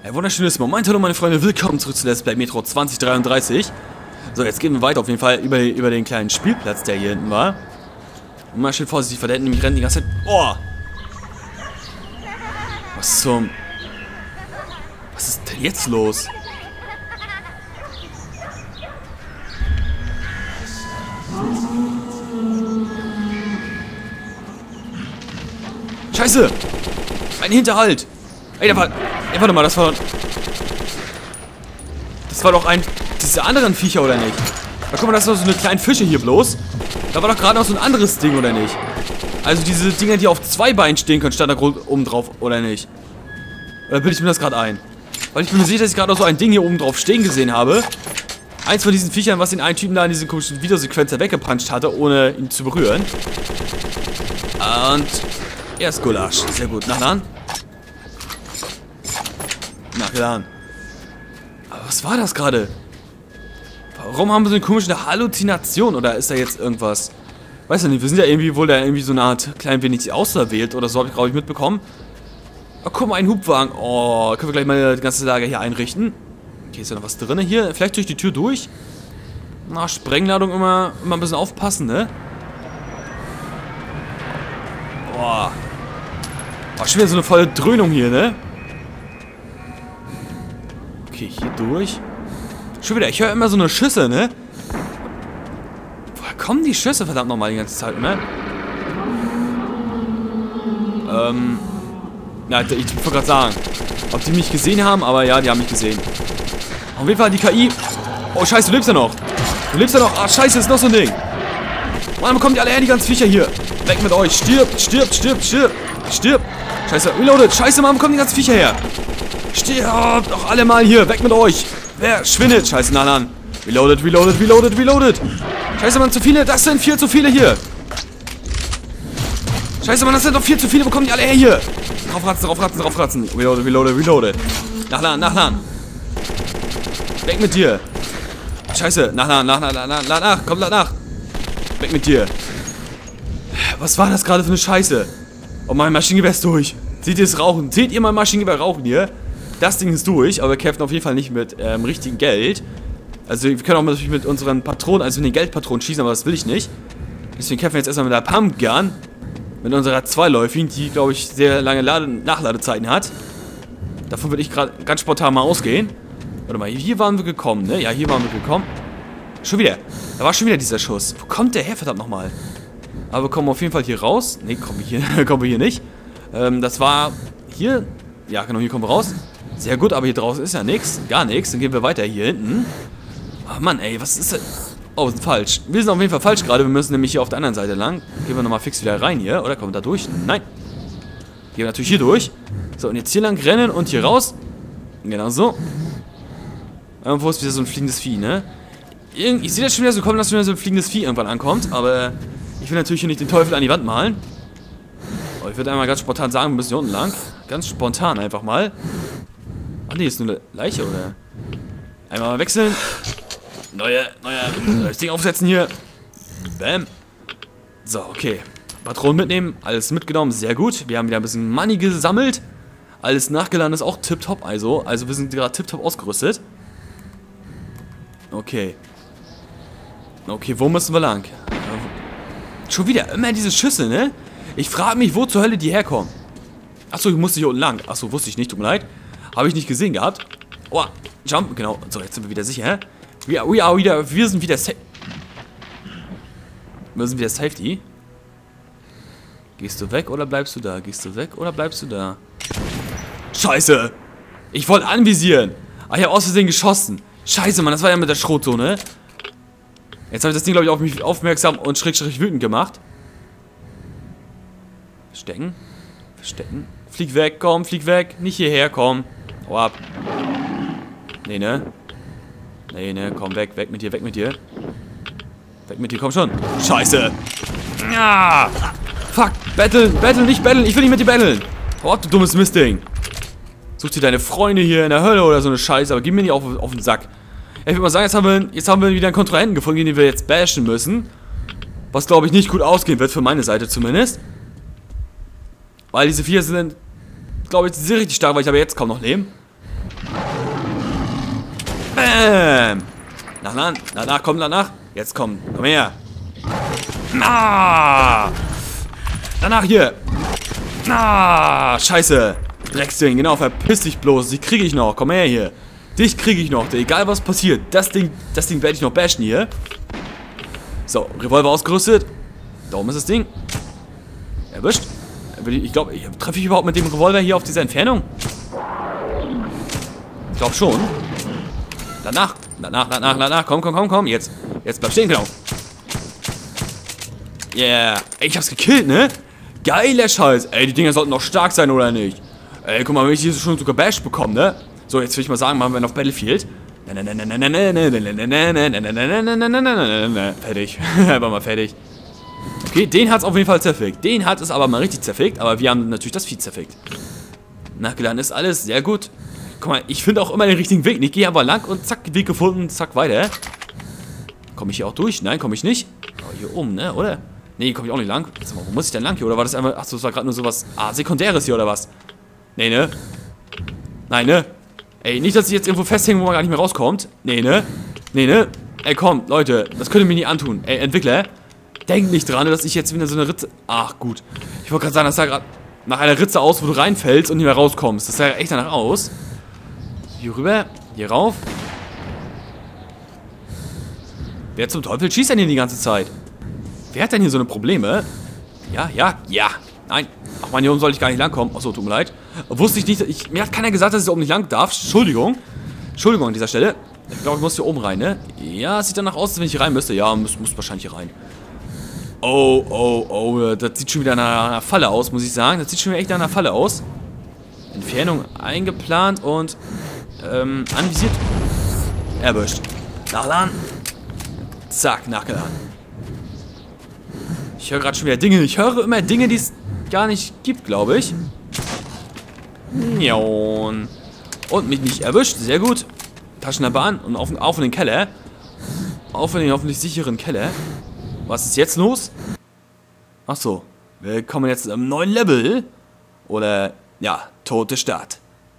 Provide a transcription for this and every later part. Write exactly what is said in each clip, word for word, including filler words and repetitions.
Ein wunderschönes Moment, hallo meine Freunde, willkommen zurück zu Let's Play Metro zwanzig dreiunddreißig. So, jetzt gehen wir weiter auf jeden Fall über, über den kleinen Spielplatz, der hier hinten war. Und mal schön vorsichtig, weil der hinten nämlich rennt die ganze Zeit. Oh! Was zum... Was ist denn jetzt los? Scheiße! Ein Hinterhalt! Ey, da war... Ey, warte mal, das war... Das war doch ein... Diese anderen Viecher, oder nicht? Da guck mal, das sind doch so eine kleinen Fische hier bloß. Da war doch gerade noch so ein anderes Ding, oder nicht? Also diese Dinger, die auf zwei Beinen stehen können, stand da oben drauf, oder nicht? Oder bilde ich mir das gerade ein? Weil ich bin mir sicher, dass ich gerade noch so ein Ding hier oben drauf stehen gesehen habe. Eins von diesen Viechern, was den einen Typen da in diesen komischen Videosequenz weggepuncht hatte, ohne ihn zu berühren. Und... Erst Gulasch. Sehr gut. Nachladen. Nachladen. Aber was war das gerade? Warum haben wir so eine komische Halluzination? Oder ist da jetzt irgendwas? Weiß ja nicht. Wir sind ja irgendwie wohl da irgendwie so eine Art klein wenig auserwählt. Oder so habe ich, glaube ich, mitbekommen. Oh, guck mal, ein Hubwagen. Oh, können wir gleich mal das ganze Lager hier einrichten. Okay, ist da noch was drin hier? Vielleicht durch die Tür durch? Na, Sprengladung immer, immer ein bisschen aufpassen, ne? Boah. War schon wieder so eine volle Dröhnung hier, ne? Okay, hier durch. Schon wieder, ich höre immer so eine Schüsse, ne? Woher kommen die Schüsse, verdammt nochmal, die ganze Zeit, ne? Ähm. Na, ich wollte gerade sagen, ob die mich gesehen haben, aber ja, die haben mich gesehen. Auf jeden Fall die K I. Oh, scheiße, du lebst ja noch. Du lebst ja noch. Ah, scheiße, ist noch so ein Ding. Mann, wo kommen die alle her, die ganzen Viecher hier? Weg mit euch. Stirbt, stirbt, stirbt, stirbt. Stirbt. Scheiße, reloaded. Scheiße, Mann, wo kommen die ganzen Viecher her? Stirbt doch alle mal hier. Weg mit euch. Wer schwindet? Scheiße, na dann. Reloaded, reloaded, reloaded, reloaded. Scheiße, Mann, zu viele. Das sind viel zu viele hier. Scheiße, Mann, das sind doch viel zu viele. Wo kommen die alle her hier? Draufratzen, draufratzen, draufratzen. Reloaded, reloaded, reloaded. Nachladen, nachladen. Weg mit dir. Scheiße, nachladen, nachladen, nachladen, nach, nach. Komm, lad nach. Weg mit dir. Was war das gerade für eine Scheiße? Oh, mein Maschinengewehr ist durch. Seht ihr es rauchen? Seht ihr mein Maschinengewehr rauchen hier? Das Ding ist durch, aber wir kämpfen auf jeden Fall nicht mit ähm, richtigem Geld. Also wir können auch natürlich mit unseren Patronen, also mit den Geldpatronen schießen, aber das will ich nicht. Deswegen kämpfen wir jetzt erstmal mit der Pumpgun. Mit unserer Zweiläufigen, die, glaube ich, sehr lange Lade Nachladezeiten hat. Davon würde ich gerade ganz spontan mal ausgehen. Warte mal, hier waren wir gekommen, ne? Ja, hier waren wir gekommen. Schon wieder. Da war schon wieder dieser Schuss. Wo kommt der her, verdammt nochmal? Aber wir kommen auf jeden Fall hier raus. Ne, kommen wir hier, kommen wir hier nicht. Ähm, das war hier. Ja, genau, hier kommen wir raus. Sehr gut, aber hier draußen ist ja nichts. Gar nichts. Dann gehen wir weiter hier hinten. Oh Mann, ey, was ist das? Oh, wir sind falsch. Wir sind auf jeden Fall falsch gerade. Wir müssen nämlich hier auf der anderen Seite lang. Gehen wir nochmal fix wieder rein hier. Oder kommen wir da durch? Nein. Gehen wir natürlich hier durch. So, und jetzt hier lang rennen und hier raus. Genau so. Irgendwo ist wieder so ein fliegendes Vieh, ne? Ich sehe das schon wieder so kommen, dass schon wieder so ein fliegendes Vieh irgendwann ankommt. Aber ich will natürlich hier nicht den Teufel an die Wand malen. Oh, ich würde einmal ganz spontan sagen, wir müssen hier unten lang. Ganz spontan einfach mal. Ach nee, ist nur eine Leiche, oder? Einmal mal wechseln. Neue, neue, neues Ding aufsetzen hier. Bam. So, okay. Patronen mitnehmen. Alles mitgenommen. Sehr gut. Wir haben wieder ein bisschen Money gesammelt. Alles nachgeladen ist auch tipptopp, also. Also wir sind gerade tipptopp ausgerüstet. Okay. Okay, wo müssen wir lang? Schon wieder immer diese Schüsse, ne? Ich frage mich, wo zur Hölle die herkommen. Achso, ich musste hier unten lang. Achso, wusste ich nicht, tut mir leid. Habe ich nicht gesehen gehabt. Oh, Jump, genau. So, jetzt sind wir wieder sicher, hä? We are, we are wieder, wir sind wieder safe. Wir sind wieder Safety. Gehst du weg oder bleibst du da? Gehst du weg oder bleibst du da? Scheiße! Ich wollte anvisieren. Ah, ich habe aus Versehen geschossen. Scheiße, Mann, das war ja mit der Schrotzone. Jetzt habe ich das Ding, glaube ich, auf mich aufmerksam und schräg, schräg wütend gemacht. Verstecken. Verstecken. Flieg weg, komm, flieg weg. Nicht hierher, komm. Hau ab. Nee, ne? Nee, ne, komm, weg, weg mit dir, weg mit dir. Weg mit dir, komm schon. Scheiße. Ja. Fuck, betteln, betteln, nicht betteln. Ich will nicht mit dir betteln. Hau ab, du dummes Mistding. Such dir deine Freunde hier in der Hölle oder so eine Scheiße, aber geh mir nicht auf, auf den Sack. Ich würde mal sagen, jetzt haben, wir, jetzt haben wir wieder einen Kontrahenten gefunden, den wir jetzt bashen müssen. Was, glaube ich, nicht gut ausgehen wird, für meine Seite zumindest. Weil diese vier sind, glaube ich, sehr richtig stark, weil ich aber jetzt kaum noch leben. Bam! Nach, nach, nach, nach, komm, danach. Jetzt komm, komm her. Na! Danach hier. Na! Scheiße. Drecksding, genau, verpiss dich bloß. Die kriege ich noch. Komm her hier. Dich kriege ich noch. Egal was passiert. Das Ding, das Ding werde ich noch bashen hier. So, Revolver ausgerüstet. Da oben ist das Ding. Erwischt. Ich glaube, treffe ich überhaupt mit dem Revolver hier auf diese Entfernung? Ich glaube schon. Danach, danach, danach, danach. Komm, komm, komm, komm. Jetzt, jetzt bleib stehen, genau. Yeah. Ey, ich hab's gekillt, ne? Geiler Scheiß. Ey, die Dinger sollten doch stark sein, oder nicht? Ey, guck mal, wenn ich hier schon so gebasht bekomme, ne? So, jetzt will ich mal sagen, machen wir noch Battlefield. Fertig. Einfach mal fertig. Okay, den hat's auf jeden Fall zerfickt. Den hat es aber mal richtig zerfickt, aber wir haben natürlich das Vieh zerfickt. Nachgeladen ist alles sehr gut. Guck mal, ich finde auch immer den richtigen Weg. Ich gehe aber lang und zack, Weg gefunden, zack, weiter. Komme ich hier auch durch? Nein, komme ich nicht. Oh, hier oben, ne, oder? Nee, komme ich auch nicht lang. Sag mal, wo muss ich denn lang hier? Oder war das einfach... Achso, das war gerade nur sowas... Ah, Sekundäres hier, oder was? Nee, ne? Nein, ne? Ey, nicht, dass ich jetzt irgendwo festhänge, wo man gar nicht mehr rauskommt. Nee, ne? Nee, ne? Ey, komm, Leute, das könnt ihr mir nicht antun. Ey, Entwickler, denkt nicht dran, dass ich jetzt wieder so eine Ritze... Ach, gut. Ich wollte gerade sagen, das sah gerade nach einer Ritze aus, wo du reinfällst und nicht mehr rauskommst. Das sah echt danach aus. Hier rüber, hier rauf. Wer zum Teufel schießt denn hier die ganze Zeit? Wer hat denn hier so eine Probleme? Ja, ja, ja. Nein. Ach man, hier oben soll ich gar nicht langkommen. Achso, tut mir leid. Wusste ich nicht. Ich, mir hat keiner gesagt, dass ich da oben nicht lang darf. Entschuldigung. Entschuldigung an dieser Stelle. Ich glaube, ich muss hier oben rein, ne? Ja, es sieht danach aus, als wenn ich hier rein müsste. Ja, muss, muss wahrscheinlich hier rein. Oh, oh, oh. Das sieht schon wieder nach einer Falle aus, muss ich sagen. Das sieht schon wieder echt nach einer Falle aus. Entfernung eingeplant und ähm, anvisiert. Erwischt. Nachladen. Zack, nachgeladen. Ich höre gerade schon wieder Dinge. Ich höre immer Dinge, die es gar nicht gibt, glaube ich. Und mich nicht erwischt. Sehr gut. Taschenlampe an und auf, auf in den Keller. Auf in den hoffentlich sicheren Keller. Was ist jetzt los? Achso. Wir kommen jetzt am neuen Level. Oder, ja, tote Stadt.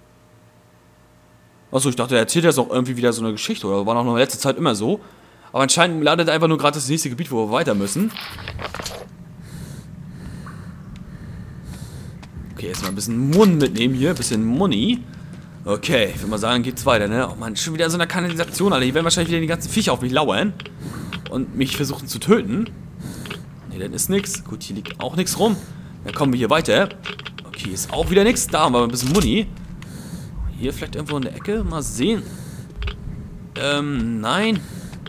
Achso, ich dachte, er erzählt jetzt auch irgendwie wieder so eine Geschichte. Oder war noch in der letzten Zeit immer so. Aber anscheinend ladet er einfach nur gerade das nächste Gebiet, wo wir weiter müssen. Okay, erstmal ein bisschen Mund mitnehmen hier. Ein bisschen Money. Okay, ich würde mal sagen, geht's weiter, ne? Oh Mann, schon wieder in so einer Kanalisation, Alter. Hier werden wahrscheinlich wieder die ganzen Viecher auf mich lauern. Und mich versuchen zu töten. Ne, dann ist nix. Gut, hier liegt auch nichts rum. Dann kommen wir hier weiter. Okay, ist auch wieder nichts. Da haben wir ein bisschen Money. Hier vielleicht irgendwo in der Ecke. Mal sehen. Ähm, nein.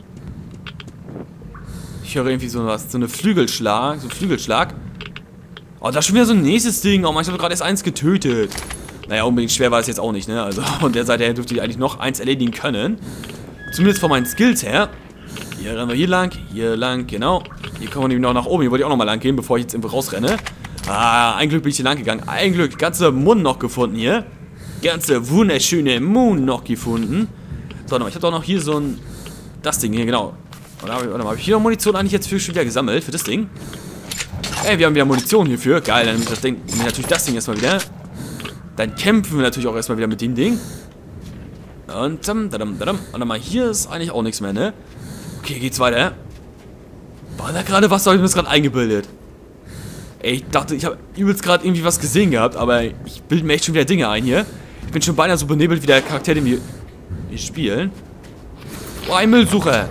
Ich höre irgendwie so was, so eine Flügelschlag, so ein Flügelschlag. Oh, da ist schon wieder so ein nächstes Ding. Oh, man, ich habe gerade erst eins getötet. Naja, unbedingt schwer war es jetzt auch nicht, ne? Also, von der Seite her dürfte ich eigentlich noch eins erledigen können. Zumindest von meinen Skills her. Hier rennen wir hier lang, hier lang, genau. Hier kommen wir nämlich noch nach oben. Hier wollte ich auch noch mal lang gehen, bevor ich jetzt irgendwo rausrenne. Ah, ein Glück bin ich hier lang gegangen. Ein Glück, ganze Mund noch gefunden hier. Ganze wunderschöne Moon noch gefunden. So, ich habe doch noch hier so ein... Das Ding hier, genau. Warte mal, warte mal, habe ich hier noch Munition eigentlich jetzt für schon wieder gesammelt, für das Ding? Ey, wir haben wieder Munition hierfür. Geil, dann nehme ich das Ding, nehme ich natürlich das Ding erstmal wieder. Dann kämpfen wir natürlich auch erstmal wieder mit dem Ding. Und dann, dann, dann, warte mal, hier ist eigentlich auch nichts mehr, ne? Okay, geht's weiter. War da gerade was, oder habe ich mir das gerade eingebildet? Ey, ich dachte, ich habe übelst gerade irgendwie was gesehen gehabt, aber ich bilde mir echt schon wieder Dinge ein hier. Ich bin schon beinahe so benebelt wie der Charakter, den wir hier spielen. Oh, ein Müllsucher.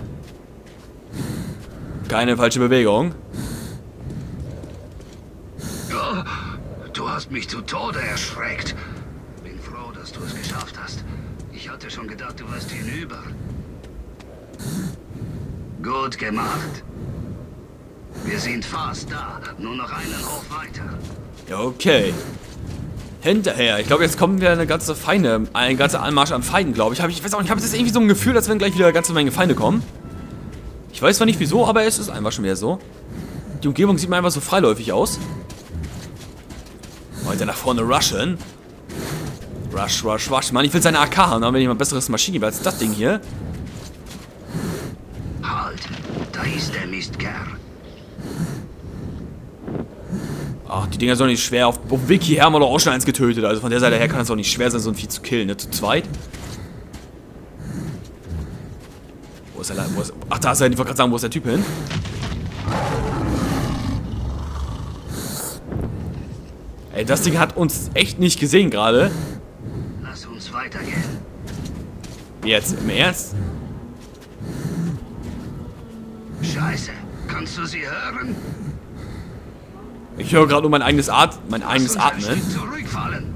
Keine falsche Bewegung. Du hast mich zu Tode erschreckt. Bin froh, dass du es geschafft hast. Ich hatte schon gedacht, du warst hinüber. Gut gemacht. Wir sind fast da. Nur noch einen Hoch weiter. Ja, okay. Hinterher. Ich glaube, jetzt kommen wieder eine ganze Feinde. Ein ganzer Anmarsch an Feinden, glaube ich. Hab ich. Ich weiß auch nicht, ich habe jetzt irgendwie so ein Gefühl, dass wenn gleich wieder eine ganze Menge Feinde kommen. Ich weiß zwar nicht wieso, aber es ist einfach schon wieder so. Die Umgebung sieht mir einfach so freiläufig aus. Weiter nach vorne rushen. Rush, rush, rush. Mann, ich will seine A K haben, dann haben wir nicht mal ein besseres Maschinengewehr als das Ding hier. Halt, da ist der Mistkerl. Ach, die Dinger sind doch nicht schwer. Auf, auf dem Weg hierher haben wir doch auch schon eins getötet. Also von der Seite her kann es auch nicht schwer sein, so ein Vieh zu killen, ne? Zu zweit. Wo ist er? Wo ist, ach, da ist er. Ich wollte gerade sagen, wo ist der Typ hin? Ey, das Ding hat uns echt nicht gesehen gerade. Lass uns weitergehen. Jetzt, im Ernst? Scheiße, kannst du sie hören? Ich höre gerade nur mein eigenes At mein eigenes Lass uns ein Atmen. Stück zurückfallen.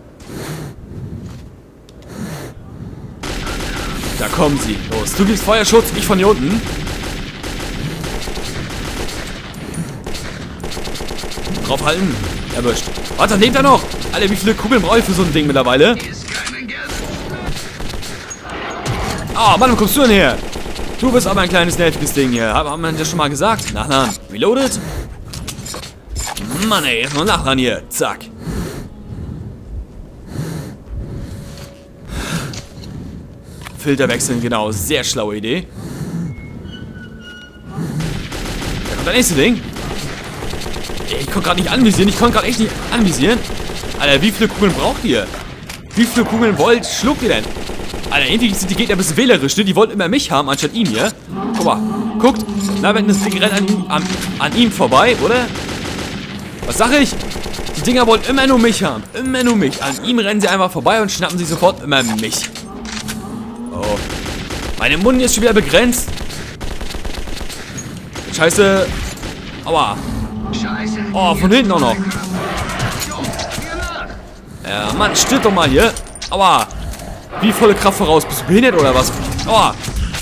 Da kommen sie. Los, du gibst Feuerschutz, ich von hier unten. Draufhalten. Erwischt. Warte, lebt er noch? Alter, wie viele Kugeln brauche ich für so ein Ding mittlerweile? Hier ist kein Geld. Ah, oh, Mann, wo kommst du denn her? Du bist aber ein kleines nerviges Ding hier. Haben wir das schon mal gesagt? Nachladen. Reloaded. Mann, ey, jetzt noch nachladen hier. Zack. Filter wechseln, genau. Sehr schlaue Idee. Da kommt das nächste Ding. Ich konnte gerade nicht anvisieren. Ich konnte gerade echt nicht anvisieren. Alter, wie viele Kugeln braucht ihr? Wie viele Kugeln wollt, schluckt ihr denn? Alter, irgendwie sind die Gegner ein bisschen wählerisch, ne? Die wollten immer mich haben, anstatt ihn hier. Guck mal, guckt. Na, wenn das Ding rennt an, ihm- an, an ihm vorbei, oder? Was sag ich? Die Dinger wollen immer nur mich haben. Immer nur mich. An ihm rennen sie einfach vorbei und schnappen sich sofort immer mich. Oh. Meine Muni ist schon wieder begrenzt. Scheiße. Aua. Scheiße. Oh, von hinten auch noch. Hier nach. Ja, Mann, stirb doch mal hier. Aua. Wie volle Kraft voraus? Bist du behindert oder was? Aua.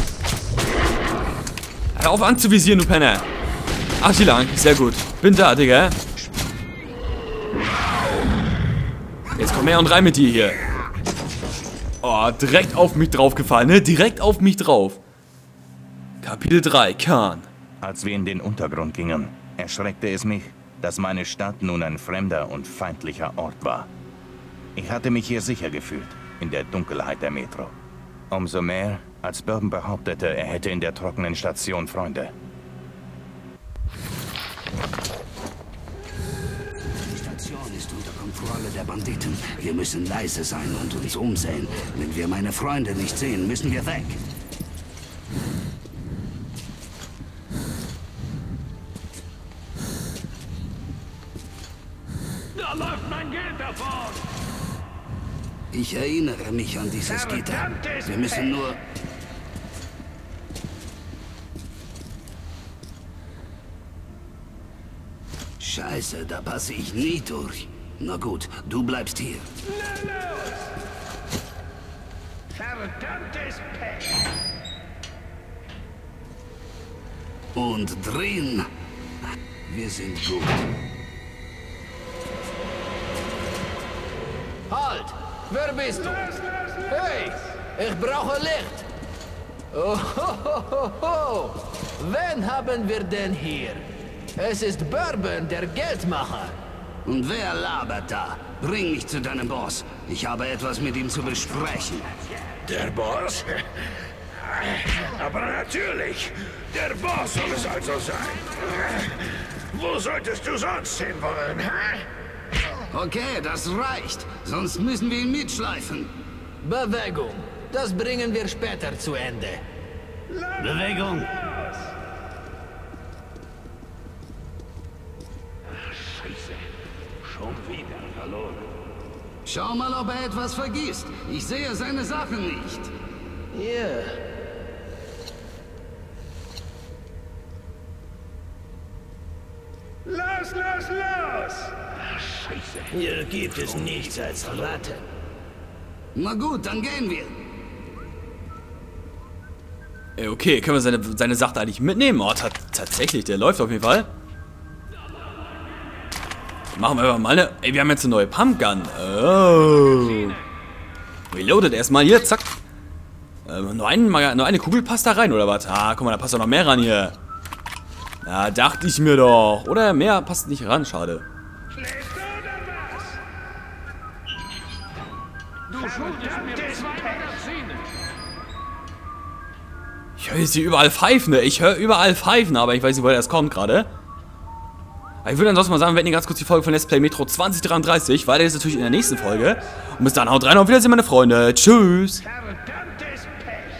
Hör auf anzuvisieren, du Penner. Ach, hier lang. Sehr gut. Bin da, Digga. Jetzt komm her und rein mit dir hier. Oh, direkt auf mich draufgefallen, ne? Direkt auf mich drauf. Kapitel drei, Khan. Als wir in den Untergrund gingen, erschreckte es mich, dass meine Stadt nun ein fremder und feindlicher Ort war. Ich hatte mich hier sicher gefühlt, in der Dunkelheit der Metro. Umso mehr, als Bourbon behauptete, er hätte in der trockenen Station Freunde. Die Station ist unter Kontrolle der Banditen. Wir müssen leise sein und uns umsehen. Wenn wir meine Freunde nicht sehen, müssen wir weg. Da läuft mein Geld davon! Ich erinnere mich an dieses Gitter. Wir müssen nur... Scheiße, da passe ich nie durch. Na gut, du bleibst hier. Verdammtes Pech! Und drin. Wir sind gut. Halt! Wer bist du? Hey! Ich brauche Licht! Oh, ho, ho, ho, ho. Wen haben wir denn hier? Es ist Bourbon, der Geldmacher. Und wer labert da? Bring mich zu deinem Boss. Ich habe etwas mit ihm zu besprechen. Der Boss? Aber natürlich! Der Boss soll es also sein. Wo solltest du sonst hinwollen, hä? Okay, das reicht. Sonst müssen wir ihn mitschleifen. Bewegung. Das bringen wir später zu Ende. Bewegung. Scheiße. Schon wieder verloren. Schau mal, ob er etwas vergisst. Ich sehe seine Sachen nicht. Ja. Los, los, los! Scheiße. Hier gibt es nichts als Ratten. Na gut, dann gehen wir. Ey, okay, können wir seine, seine Sache eigentlich mitnehmen? Oh, ta tatsächlich, der läuft auf jeden Fall. Machen wir aber mal eine... Ey, wir haben jetzt eine neue Pumpgun. Oh. Reloaded erstmal hier, zack. Ähm, nur, ein, nur eine Kugel passt da rein, oder was? Ah, guck mal, da passt doch noch mehr ran hier. Ja, dachte ich mir doch. Oder mehr passt nicht ran, schade. Schläfst du oder was? Du schuldest mir zwei Magazine. Ich höre jetzt hier überall Pfeifen, ne? Ich höre überall Pfeifen, aber ich weiß nicht, woher das kommt gerade. Ich würde ansonsten mal sagen, wir hätten ganz kurz die Folge von Let's Play Metro zwanzig dreiunddreißig. Weiter ist natürlich in der nächsten Folge. Und bis dann, haut rein und auf Wiedersehen, meine Freunde. Tschüss. Verdammtes Pech!